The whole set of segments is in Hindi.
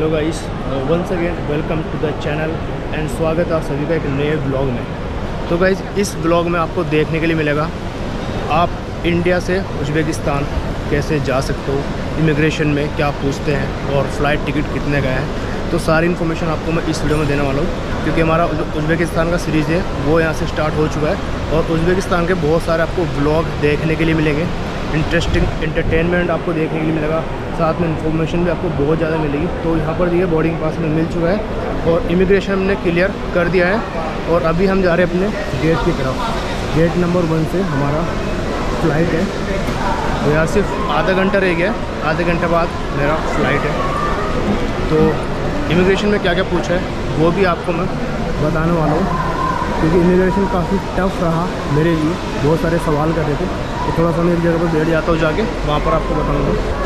Hello guys, once again welcome to the channel and स्वागत है आप सभी का एक नए ब्लॉग में। तो गाइस इस ब्लॉग में आपको देखने के लिए मिलेगा आप इंडिया से उज़्बेकिस्तान कैसे जा सकते हो, इमिग्रेशन में क्या पूछते हैं और फ़्लाइट टिकट कितने का है। तो सारी इन्फॉर्मेशन आपको मैं इस वीडियो में देने वाला हूँ, क्योंकि हमारा उज़्बेकिस्तान का सीरीज़ है वो यहाँ से स्टार्ट हो चुका है और उज़्बेकिस्तान के बहुत सारे आपको ब्लॉग देखने के लिए मिलेंगे, इंटरेस्टिंग एंटरटेनमेंट आपको देखने के लिए मिलेगा, साथ में इन्फॉर्मेशन भी आपको बहुत ज़्यादा मिलेगी। तो यहाँ पर देखिए बोर्डिंग पास में मिल चुका है और इमिग्रेशन हमने क्लियर कर दिया है और अभी हम जा रहे हैं अपने गेट की तरफ। गेट नंबर 1 से हमारा फ़्लाइट है, तो यहाँ सिर्फ आधा घंटा रह गया है, आधे घंटे बाद मेरा फ़्लाइट है। तो इमिग्रेशन में क्या क्या पूछा है वो भी आपको मैं बताने वाला हूँ, क्योंकि इमिग्रेशन काफ़ी टफ रहा मेरे लिए, बहुत सारे सवाल कर रहे थे। तो थोड़ा सा मैं एक जगह पर बैठ जाता हूँ, जाके वहाँ पर आपको बताऊँगा।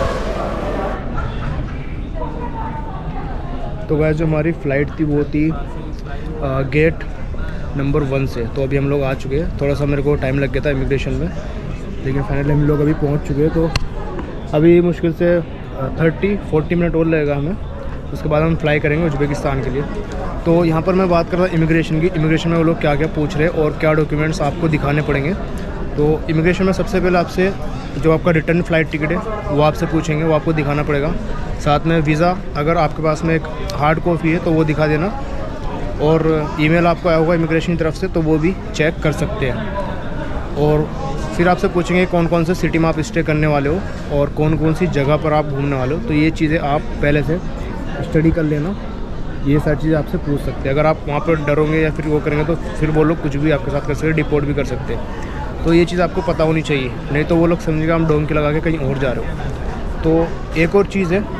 तो गाइस जो हमारी फ़्लाइट थी वो थी गेट नंबर 1 से। तो अभी हम लोग आ चुके हैं, थोड़ा सा मेरे को टाइम लग गया था इमिग्रेशन में, लेकिन फाइनली हम लोग अभी पहुंच चुके हैं। तो अभी मुश्किल से 30-40 मिनट और लगेगा हमें, उसके बाद हम फ्लाई करेंगे उज़्बेकिस्तान के लिए। तो यहाँ पर मैं बात कर रहा हूँ इमिग्रेशन की। इमिग्रेशन में वो लोग क्या क्या पूछ रहे हैं और क्या डॉक्यूमेंट्स आपको दिखाने पड़ेंगे। तो इमिग्रेशन में सबसे पहले आपसे जो आपका रिटर्न फ़्लाइट टिकट है वो आपसे पूछेंगे, वो आपको दिखाना पड़ेगा। साथ में वीज़ा अगर आपके पास में एक हार्ड कॉपी है तो वो दिखा देना, और ईमेल आपको आया होगा इमिग्रेशन की तरफ से तो वो भी चेक कर सकते हैं। और फिर आपसे पूछेंगे कौन कौन से सिटी में आप स्टे करने वाले हो और कौन कौन सी जगह पर आप घूमने वाले हो। तो ये चीज़ें आप पहले से स्टडी कर लेना, ये सारी चीज़ें आपसे पूछ सकते हैं। अगर आप वहाँ पर डरोगे या फिर वो करेंगे तो फिर वो लोग कुछ भी आपके साथ कर सकते, डिपोर्ट भी कर सकते हैं। तो ये चीज़ आपको पता होनी चाहिए, नहीं तो वो लोग समझेगा हम डोंकी लगा के कहीं और जा रहे हो। तो एक और चीज़ है,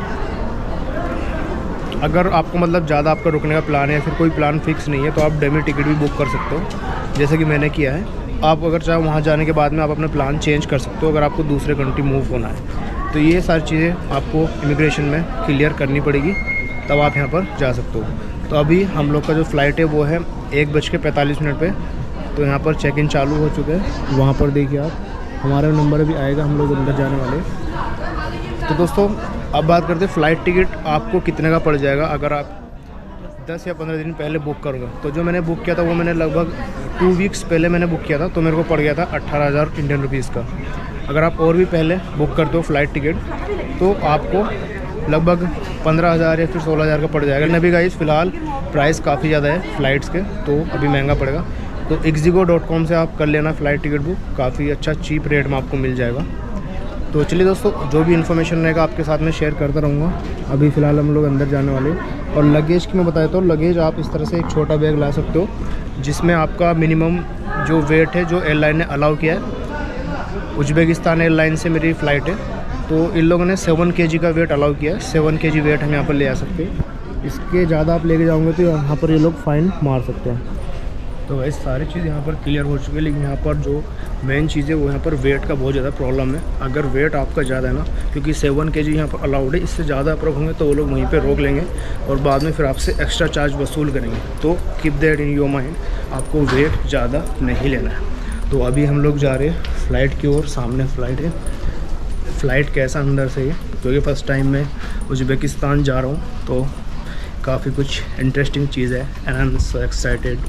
अगर आपको मतलब ज़्यादा आपका रुकने का प्लान है या फिर कोई प्लान फिक्स नहीं है तो आप डेमी टिकट भी बुक कर सकते हो, जैसे कि मैंने किया है। आप अगर चाहे वहाँ जाने के बाद में आप अपना प्लान चेंज कर सकते हो अगर आपको दूसरे कंट्री मूव होना है। तो ये सारी चीज़ें आपको इमिग्रेशन में क्लियर करनी पड़ेगी, तब आप यहाँ पर जा सकते हो। तो अभी हम लोग का जो फ़्लाइट है वो है 1:45 पे। तो यहाँ पर चेक इन चालू हो चुके हैं, वहाँ पर देखिए आप, हमारा नंबर भी आएगा, हम लोग अंदर जाने वाले। तो दोस्तों अब बात करते हैं फ़्लाइट टिकट आपको कितने का पड़ जाएगा अगर आप 10 या 15 दिन पहले बुक करोगे। तो जो मैंने बुक किया था वो मैंने लगभग 2 वीक्स पहले मैंने बुक किया था, तो मेरे को पड़ गया था 18,000 इंडियन रुपीज़ का। अगर आप और भी पहले बुक करते हो फ़्लाइट टिकट तो आपको लगभग 15,000 या फिर 16,000 का पड़ जाएगा। अभी गाइस फ़िलहाल प्राइस काफ़ी ज़्यादा है फ़्लाइट्स के, तो अभी महंगा पड़ेगा। तो exigo.com से आप कर लेना फ़्लाइट टिकट बुक, काफ़ी अच्छा चीप रेट में आपको मिल जाएगा। तो चलिए दोस्तों, जो भी इन्फॉर्मेशन रहेगा आपके साथ में शेयर करता रहूँगा। अभी फ़िलहाल हम लोग अंदर जाने वाले हैं। और लगेज की मैं बताया तो लगेज आप इस तरह से एक छोटा बैग ला सकते हो, जिसमें आपका मिनिमम जो वेट है जो एयरलाइन ने अलाउ किया है, उज़्बेकिस्तान एयरलाइन से मेरी फ़्लाइट है, तो इन लोगों ने 7 kg का वेट अलाउ किया है। 7 kg वेट हम यहाँ पर ले आ सकते हैं। इसके ज़्यादा आप लेके जाओगे तो यहाँ पर ये लोग फ़ाइन मार सकते हैं। तो वैसे सारी चीज़ यहाँ पर क्लियर हो चुकी है, लेकिन यहाँ पर जो मेन चीज़ है वो यहाँ पर वेट का बहुत ज़्यादा प्रॉब्लम है। अगर वेट आपका ज़्यादा है ना, क्योंकि 7 kg यहाँ पर अलाउड है, इससे ज़्यादा आप रखोगे तो वो लोग वहीं पे रोक लेंगे और बाद में फिर आपसे एक्स्ट्रा चार्ज वसूल करेंगे। तो keep that in your mind, आपको वेट ज़्यादा नहीं लेना है। तो अभी हम लोग जा रहे हैं फ़्लाइट की ओर, सामने फ़्लाइट है। फ़्लाइट कैसा अंदर से है, क्योंकि फ़र्स्ट टाइम मैं उज़्बेकिस्तान जा रहा हूँ तो काफ़ी कुछ इंटरेस्टिंग चीज़ है and I am so excited.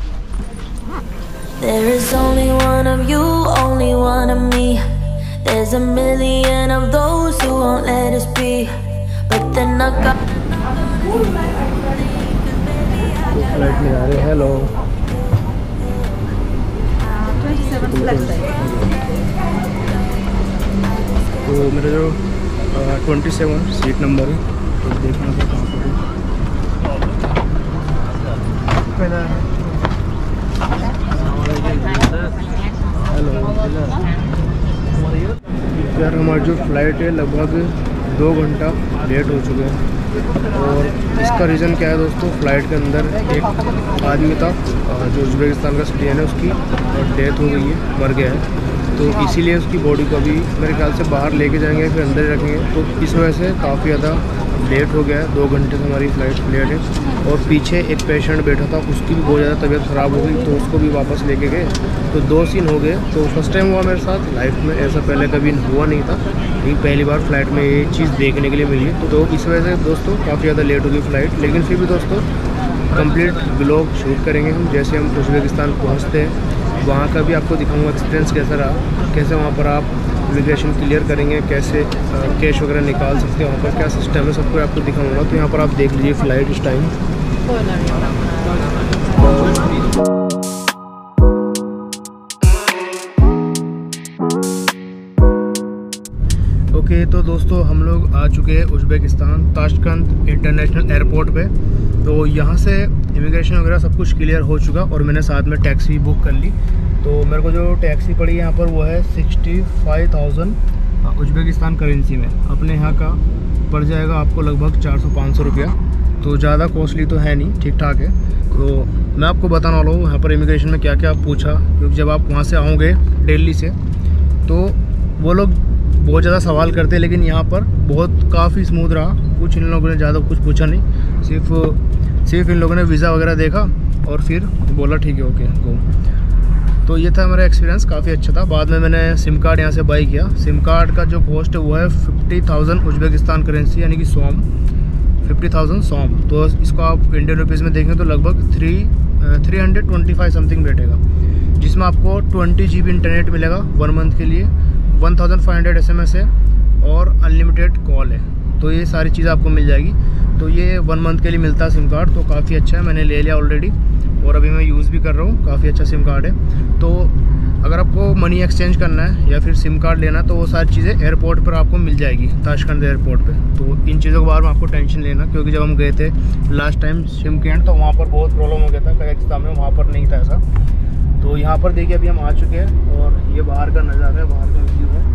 There is only one of you, only one of me. There's a million of those who won't let us be, but they're not got. Flight में जा रहे हैं। हेलो, 27 लगता है। तो मेरा जो 27 सीट नंबर है, तो देखना था कहाँ पर है। हेलो यार, हमारी जो फ़्लाइट है लगभग 2 घंटा लेट हो चुके हैं। और इसका रीज़न क्या है दोस्तों, फ़्लाइट के अंदर एक आदमी था जो उज़्बेकिस्तान का सिटीजन है, उसकी डेथ हो गई है, मर गया है। तो इसीलिए उसकी बॉडी को अभी मेरे ख्याल से बाहर लेके जाएंगे, फिर अंदर ही रखेंगे। तो इस वजह से काफ़ी ज़्यादा लेट हो गया है, 2 घंटे से हमारी फ़्लाइट लेट है। और पीछे एक पेशेंट बैठा था, उसकी भी बहुत ज़्यादा तबीयत ख़राब हो गई, तो उसको भी वापस लेके गए। तो 2 सीन हो गए। तो फर्स्ट टाइम हुआ मेरे साथ लाइफ में, ऐसा पहले कभी हुआ नहीं था, लेकिन पहली बार फ़्लाइट में ये चीज़ देखने के लिए मिली। तो इस वजह से दोस्तों काफ़ी ज़्यादा लेट हो गई फ़्लाइट, लेकिन फिर भी दोस्तों कंप्लीट व्लॉग शूट करेंगे हम। जैसे हम उज़्बेकिस्तान पहुँचते हैं, वहाँ का भी आपको दिखाऊंगा एक्सपीरियंस कैसा रहा, कैसे वहाँ पर आप इमिग्रेशन क्लियर करेंगे, कैसे कैश वगैरह निकाल सकते हैं, वहाँ पर क्या सिस्टम है, सब कुछ आपको दिखाऊंगा। तो यहाँ पर आप देख लीजिए फ़्लाइट इस टाइम। ओके, तो दोस्तों हम लोग आ चुके हैं उज़्बेकिस्तान ताशकंद इंटरनेशनल एयरपोर्ट पे। तो यहाँ से इमिग्रेशन वगैरह सब कुछ क्लियर हो चुका और मैंने साथ में टैक्सी भी बुक कर ली। तो मेरे को जो टैक्सी पड़ी यहाँ पर वो है 65,000 उज़्बेकिस्तान करेंसी में। अपने यहाँ का पड़ जाएगा आपको लगभग 400-500 रुपया। तो ज़्यादा कॉस्टली तो है नहीं, ठीक ठाक है। तो मैं आपको बताने वाला हूँ यहाँ पर इमिग्रेशन में क्या क्या पूछा, क्योंकि जब आप वहाँ से आओगे दिल्ली से तो वो लोग बहुत ज़्यादा सवाल करते हैं, लेकिन यहाँ पर बहुत काफ़ी स्मूथ रहा। कुछ इन लोगों ने ज़्यादा कुछ पूछा नहीं, सिर्फ इन लोगों ने वीज़ा वगैरह देखा और फिर बोला ठीक है ओके गो। तो ये था हमारा एक्सपीरियंस, काफ़ी अच्छा था। बाद में मैंने सिम कार्ड यहाँ से बाई किया। सिम कार्ड का जो कॉस्ट है वो है 50,000 उज़्बेकिस्तान करेंसी, यानी कि सोम 50,000 सोम। तो इसको आप इंडियन रुपीज़ में देखें तो लगभग 325 समथिंग बैठेगा, जिसमें आपको 20 GB इंटरनेट मिलेगा 1 मंथ के लिए, 1500 SMS है और अनलिमिटेड कॉल है। तो ये सारी चीज़ आपको मिल जाएगी। तो ये 1 मंथ के लिए मिलता है सिम कार्ड, तो काफ़ी अच्छा है। मैंने ले लिया ऑलरेडी और अभी मैं यूज़ भी कर रहा हूँ, काफ़ी अच्छा सिम कार्ड है। तो अगर आपको मनी एक्सचेंज करना है या फिर सिम कार्ड लेना है तो वो सारी चीज़ें एयरपोर्ट पर आपको मिल जाएगी, ताशकंद एयरपोर्ट पे। तो इन चीज़ों के बारे में आपको टेंशन लेना, क्योंकि जब हम गए थे लास्ट टाइम शिमकेंड तो वहाँ पर बहुत प्रॉब्लम हो गया था, कजाकिस्तान में वहाँ पर नहीं था ऐसा। तो यहाँ पर देखिए अभी हम आ चुके हैं और ये बाहर का नज़ारा है, बाहर का व्यू है।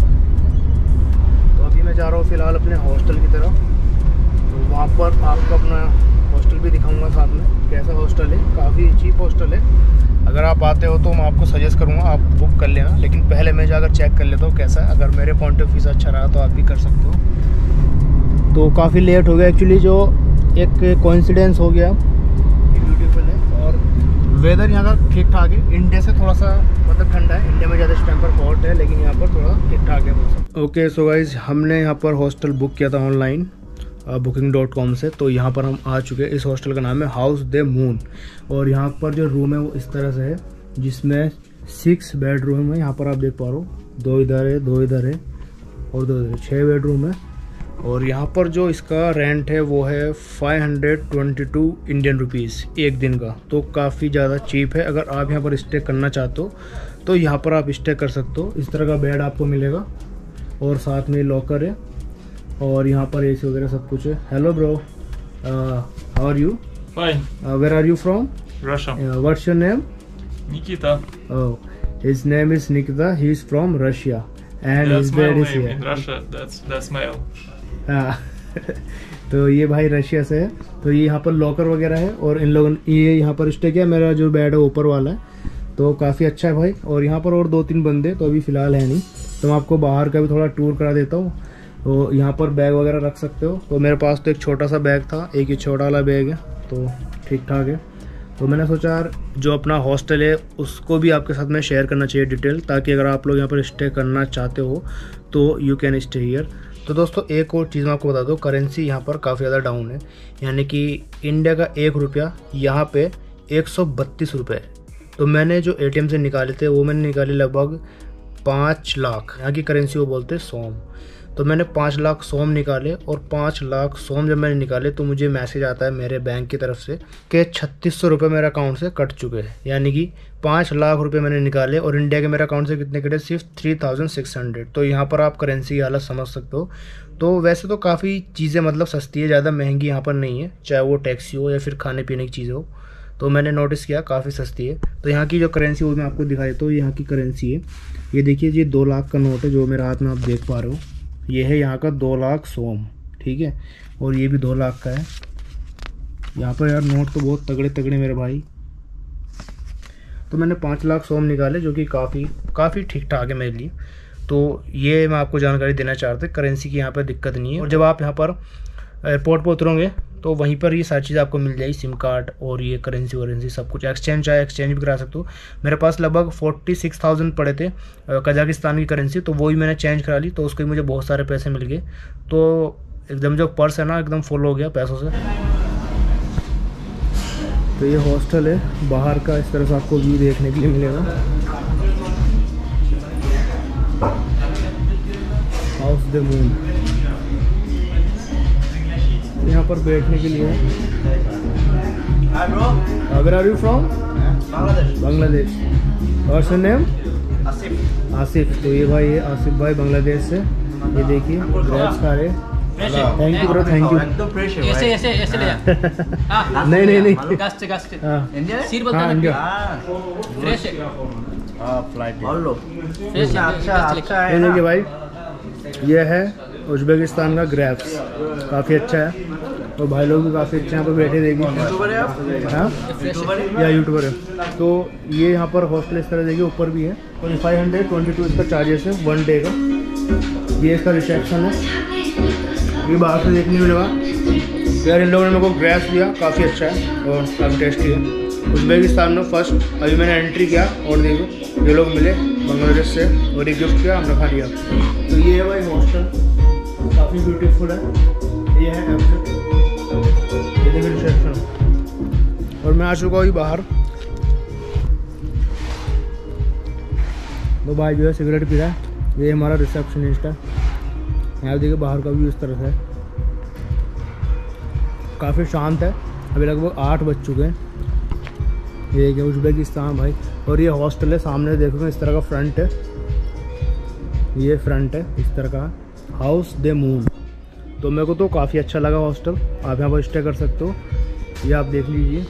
तो अभी मैं जा रहा हूँ फ़िलहाल अपने हॉस्टल की तरफ। तो वहाँ पर आपको अपना हॉस्टल भी दिखाऊंगा साथ में, कैसा हॉस्टल है। काफ़ी चीप हॉस्टल है, अगर आप आते हो तो मैं आपको सजेस्ट करूँगा आप बुक कर लेना, लेकिन पहले मैं जाकर चेक कर लेता हूँ कैसा है। अगर मेरे पॉइंट ऑफ व्यू से अच्छा रहा तो आप भी कर सकते हो। तो काफ़ी लेट हो गया एक्चुअली, जो एक कोइंसिडेंस हो गया। ब्यूटीफुल है और वेदर यहाँ का ठीक ठाक है। इंडिया से थोड़ा सा मतलब ठंडा है, इंडिया में ज़्यादा इस टाइम पर हॉट है, लेकिन यहाँ पर थोड़ा ठीक ठाक है मौसम। ओके सो गाइज, हमने यहाँ पर हॉस्टल बुक किया था ऑनलाइन booking.com से। तो यहाँ पर हम आ चुके हैं। इस हॉस्टल का नाम है हाउस दे मून और यहाँ पर जो रूम है वो इस तरह से है, जिसमें 6 बेडरूम है। यहाँ पर आप देख पा रहे हो, 2 इधर है, 2 इधर है और 2 इधर, 6 बेडरूम है। और यहाँ पर जो इसका रेंट है वो है 522 इंडियन रुपीज़ एक दिन का। तो काफ़ी ज़्यादा चीप है। अगर आप यहाँ पर स्टे करना चाहते हो तो यहाँ पर आप स्टे कर सकते हो। इस तरह का बेड आपको मिलेगा और साथ में लॉकर है और यहाँ पर एसी वगैरह सब कुछ है। Hello bro, how are you? Fine. Where are you from? Russia. What's your name? Nikita. Oh, his name is Nikita, he is from Russia and That's his my bed is name in here. Russia. That's male. तो ये भाई रशिया से है। तो ये यहाँ पर लॉकर वगैरह है और इन लोगों ने ये यहाँ पर स्टे किया। मेरा जो बेड है ऊपर वाला है, तो काफ़ी अच्छा है भाई। और यहाँ पर और 2-3 बंदे तो अभी फ़िलहाल है नहीं, तो मैं आपको बाहर का भी थोड़ा टूर करा देता हूँ। तो यहाँ पर बैग वगैरह रख सकते हो। तो मेरे पास तो एक छोटा सा बैग था, एक ही छोटा वाला बैग है, तो ठीक ठाक है। तो मैंने सोचा यार जो अपना हॉस्टल है उसको भी आपके साथ में शेयर करना चाहिए डिटेल, ताकि अगर आप लोग यहाँ पर स्टे करना चाहते हो तो यू कैन स्टे हियर। तो दोस्तों एक और चीज़ मैं आपको बता दूँ, करेंसी यहाँ पर काफ़ी ज़्यादा डाउन है, यानी कि इंडिया का 1 रुपया यहाँ पे 132 रुपये। तो मैंने जो ATM से निकाले थे वो मैंने निकाले लगभग 5 लाख, यहाँ की करेंसी वो बोलते हैं सोम। तो मैंने 5 लाख सोम निकाले और 5 लाख सोम जब मैंने निकाले तो मुझे मैसेज आता है मेरे बैंक की तरफ से कि 3600 रुपये मेरे अकाउंट से कट चुके हैं। यानी कि 5 लाख रुपए मैंने निकाले और इंडिया के मेरे अकाउंट से कितने कटे? सिर्फ 3600। तो यहाँ पर आप करेंसी की हालत समझ सकते हो। तो वैसे तो काफ़ी चीज़ें मतलब सस्ती है, ज़्यादा महंगी यहाँ पर नहीं है, चाहे वो टैक्सी हो या फिर खाने पीने की चीज़ हो। तो मैंने नोटिस किया काफ़ी सस्ती है। तो यहाँ की जो करेंसी वो मैं आपको दिखा देता हूँ। यहाँ की करेंसी है, ये देखिए, ये 2 लाख का नोट है जो मेरे हाथ में आप देख पा रहे हो। ये है यहाँ का 2 लाख सोम, ठीक है, और ये भी 2 लाख का है। यहाँ पर यार नोट तो बहुत तगड़े तगड़े मेरे भाई। तो मैंने 5 लाख सोम निकाले, जो कि काफ़ी ठीक ठाक है मेरे लिए। तो ये मैं आपको जानकारी देना चाहता हूँ, करेंसी की यहाँ पर दिक्कत नहीं है। और जब आप यहाँ पर एयरपोर्ट पर उतरोगे तो वहीं पर ये सारी चीज़ आपको मिल जाएगी, सिम कार्ड और ये करेंसी वरेंसी सब कुछ। एक्सचेंज चाहे एक्सचेंज भी करा सकते हो। मेरे पास लगभग 46,000 पड़े थे कजाकिस्तान की करेंसी, तो वही मैंने चेंज करा ली, तो उसके मुझे बहुत सारे पैसे मिल गए। तो एकदम जो पर्स है ना एकदम फुल हो गया पैसों से। तो ये हॉस्टल है, बाहर का इस तरह से आपको व्यू देखने के लिए मिलेगा। हाउस द मून यहाँ पर बैठने के लिए। Where are you from? Bangladesh. और सर नेम? आसिफ। तो ये भाई है आसिफ भाई बांग्लादेश से। ये देखिए ग्रेप्स खा रहे। Thank you bro, thank you. ऐसे ले जा। नहीं गास्ते इंडिया सीर बोलते हैं इंडिया। फ्रेश है। फ्लाइट फ्रेश अच्छा ये देखिए भाई, ये है उज़्बेकिस्तान का ग्रेप्स, काफ़ी अच्छा है। और भाई लोग भी काफ़ी अच्छे यहाँ पर बैठे देखिए। हाँ या यूट्यूबर है। तो ये यहाँ पर हॉस्टल इस तरह देखिए, ऊपर भी है। 522 इसका चार्जेस है 1 डे का। ये इसका रिसेप्शन है, ये बाहर से देखने मिलेगा। यार इन लोगों ने मेरे को ग्रेप्स दिया, काफ़ी अच्छा है और काफ़ी टेस्टी है। उज़्बेकिस्तान में फर्स्ट अभी मैंने एंट्री किया और देखो ये लोग मिले बांग्लादेश से और एक गिफ्ट किया, हमने खा लिया। तो ये है भाई हॉस्टल, काफ़ी ब्यूटीफुल है। ये है एग्जिट, ये देखिए रिसेप्शन। और मैं आ चुका हूँ बाहर। तो भाई जो है सिगरेट पी रहा है। ये हमारा रिसेप्शनिस्ट है। यहाँ देखिए बाहर का व्यू इस तरह से है, काफ़ी शांत है। अभी लगभग 8 बज चुके हैं। ये है उज़्बेकिस्तान भाई। और ये हॉस्टल है, सामने देखोगे इस तरह का फ्रंट है। ये फ्रंट है इस तरह का, हाउस द मून। तो मेरे को तो काफ़ी अच्छा लगा हॉस्टल। आप यहाँ पर स्टे कर सकते हो। ये आप देख लीजिए,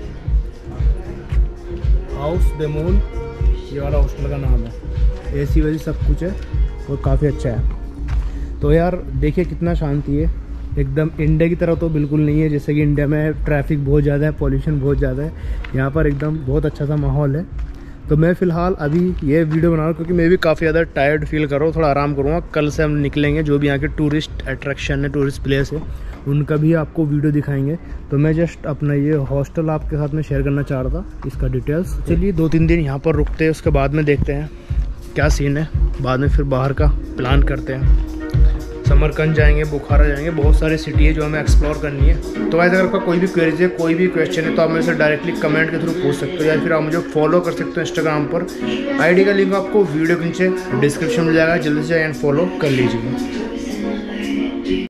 हाउस द मून ये वाला हॉस्टल का नाम है। एसी वैसी सब कुछ है और काफ़ी अच्छा है। तो यार देखिए कितना शांति है, एकदम इंडिया की तरह तो बिल्कुल नहीं है। जैसे कि इंडिया में ट्रैफिक बहुत ज़्यादा है, पॉल्यूशन बहुत ज़्यादा है, यहाँ पर एकदम बहुत अच्छा सा माहौल है। तो मैं फ़िलहाल अभी ये वीडियो बना रहा हूँ क्योंकि मैं भी काफ़ी ज़्यादा टायर्ड फील कर रहा हूँ, थोड़ा आराम करूँगा। कल से हम निकलेंगे, जो भी यहाँ के टूरिस्ट अट्रैक्शन है, टूरिस्ट प्लेस है, उनका भी आपको वीडियो दिखाएंगे। तो मैं जस्ट अपना ये हॉस्टल आपके साथ में शेयर करना चाह रहा था, इसका डिटेल्स। चलिए 2-3 दिन यहाँ पर रुकते हैं, उसके बाद में देखते हैं क्या सीन है। बाद में फिर बाहर का प्लान करते हैं। समरकंद जाएंगे, बुखारा जाएंगे, बहुत सारी सिटी है जो हमें एक्सप्लोर करनी है। तो अगर आपका कोई भी क्वेरीज है, कोई भी क्वेश्चन है, तो आप मेरे से डायरेक्टली कमेंट के थ्रू पूछ सकते हो, या फिर आप मुझे फॉलो कर सकते हो इंस्टाग्राम पर। आईडी का लिंक आपको वीडियो के नीचे डिस्क्रिप्शन में मिल जाएगा, जल्दी से एंड फॉलो कर लीजिए।